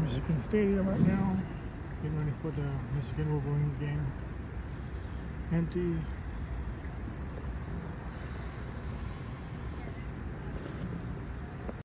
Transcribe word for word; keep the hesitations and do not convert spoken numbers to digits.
Michigan Stadium right now, getting ready for the Michigan Wolverines game. Empty.